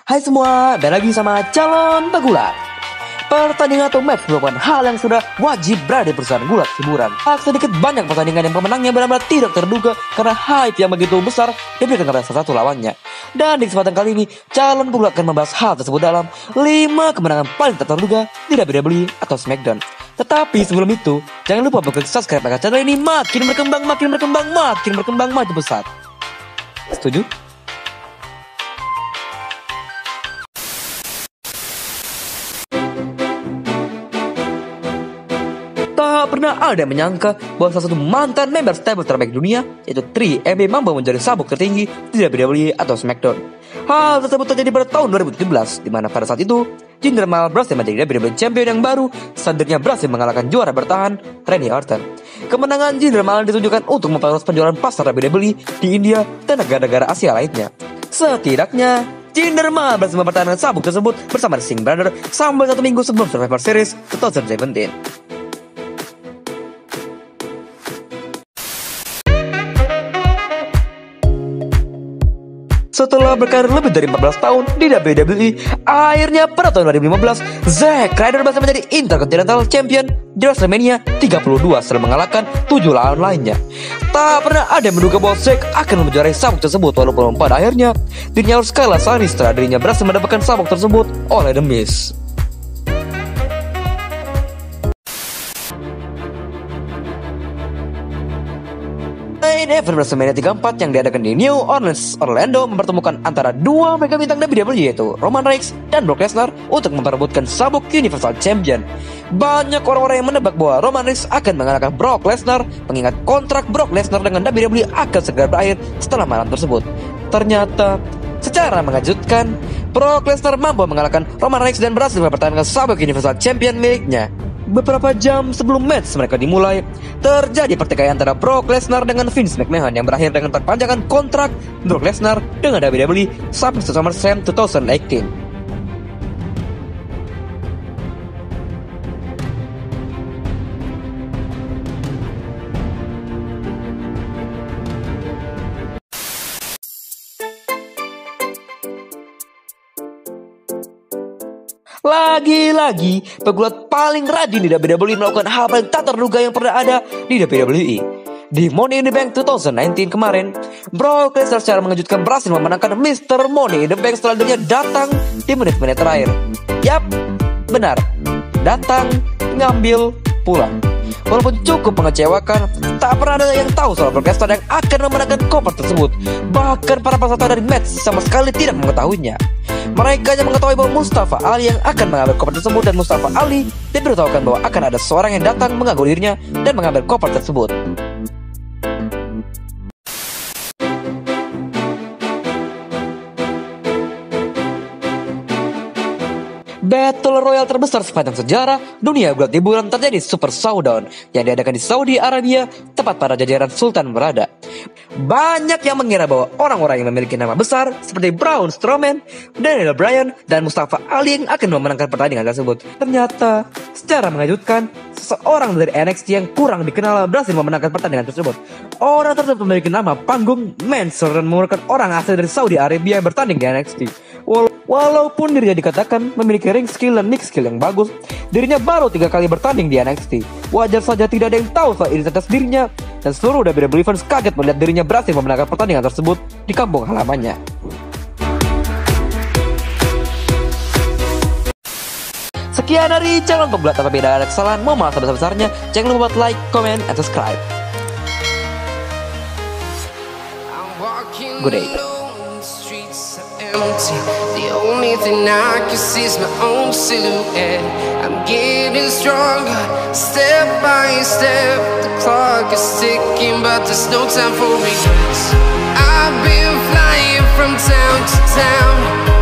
Hai semua, dan lagi sama calon pegulat. Pertandingan atau match merupakan hal yang sudah wajib berada di perusahaan gulat hiburan. Sedikit banyak pertandingan yang pemenangnya benar-benar tidak terduga karena hype yang begitu besar diberikan kepada salah satu lawannya. Dan di kesempatan kali ini, calon pegulat akan membahas hal tersebut dalam 5 kemenangan paling tak terduga di WWE atau SmackDown. Tetapi sebelum itu, jangan lupa klik subscribe agar channel ini makin berkembang maju besar. Setuju? Tak pernah ada yang menyangka bahwa salah satu mantan member stable terbaik dunia, yaitu 3MB, mampu menjadi sabuk tertinggi di WWE atau SmackDown. Hal tersebut terjadi pada tahun 2017, di mana pada saat itu Jinder Mahal berhasil menjadi WWE Champion yang baru saat dirinya berhasil mengalahkan juara bertahan Randy Orton. Kemenangan Jinder Mahal ditujukan untuk memperluas penjualan pasar WWE di India dan negara-negara Asia lainnya. Setidaknya Jinder Mahal berhasil mempertahankan sabuk tersebut bersama The Singh Brother sampai 1 minggu sebelum Survivor Series 2017. Setelah berkarir lebih dari 14 tahun di WWE, akhirnya pada tahun 2015, Zack Ryder berhasil menjadi Intercontinental Champion di WrestleMania 32 setelah mengalahkan 7 lawan lainnya. Tak pernah ada yang menduga bahwa Zack akan menjuarai sabuk tersebut, walaupun pada akhirnya dirinya harus kalah sehari setelah dirinya berhasil mendapatkan sabuk tersebut oleh The Miz. Main event WrestleMania 34 yang diadakan di New Orleans, Orlando mempertemukan antara dua mega bintang WWE yaitu Roman Reigns dan Brock Lesnar untuk memperebutkan sabuk Universal Champion. Banyak orang-orang yang menebak bahwa Roman Reigns akan mengalahkan Brock Lesnar mengingat kontrak Brock Lesnar dengan WWE akan segera berakhir setelah malam tersebut. Ternyata, secara mengejutkan, Brock Lesnar mampu mengalahkan Roman Reigns dan berhasil mempertahankan sabuk Universal Champion miliknya. Beberapa jam sebelum match mereka dimulai, terjadi pertikaian antara Brock Lesnar dengan Vince McMahon yang berakhir dengan perpanjangan kontrak Brock Lesnar dengan WWE sampai SummerSlam 2018. Lagi-lagi, pegulat paling rajin di WWE melakukan hal paling tak terduga yang pernah ada di WWE. Di Money in the Bank 2019 kemarin, Brock Lesnar secara mengejutkan berhasil memenangkan Mr. Money in the Bank setelah dirinya datang di menit-menit terakhir. Yap, benar, datang, ngambil, pulang. Walaupun cukup mengecewakan, tak pernah ada yang tahu soal Brock Lesnar yang akan memenangkan koper tersebut. Bahkan para peserta dari match sama sekali tidak mengetahuinya. Mereka hanya mengetahui bahwa Mustafa Ali yang akan mengambil koper tersebut, dan Mustafa Ali diberitahukan bahwa akan ada seorang yang datang mengganggu dirinya dan mengambil koper tersebut. Battle Royale terbesar sepanjang sejarah dunia gulat hiburan terjadi Super Showdown yang diadakan di Saudi Arabia, tepat pada jajaran Sultan berada. Banyak yang mengira bahwa orang-orang yang memiliki nama besar seperti Braun Strowman, Daniel Bryan, dan Mustafa Ali yang akan memenangkan pertandingan tersebut. Ternyata, secara mengejutkan, seseorang dari NXT yang kurang dikenal berhasil memenangkan pertandingan tersebut. Orang tersebut memiliki nama panggung Mansoor dan merupakan orang asli dari Saudi Arabia yang bertanding di NXT. Walaupun dirinya dikatakan memiliki ring skill dan mic skill yang bagus, dirinya baru 3 kali bertanding di NXT. Wajar saja tidak ada yang tahu soal identitas dirinya, dan seluruh WWE fans kaget melihat dirinya berhasil memenangkan pertandingan tersebut di kampung halamannya. Sekian dari calon pegulat, tanpa beda ada kesalahan, mau malah sebesar-besarnya, jangan lupa buat like, comment, and subscribe. Good day. Empty. The only thing I can see is my own silhouette. I'm getting stronger, step by step. The clock is ticking, but there's no time for regrets. I've been flying from town to town.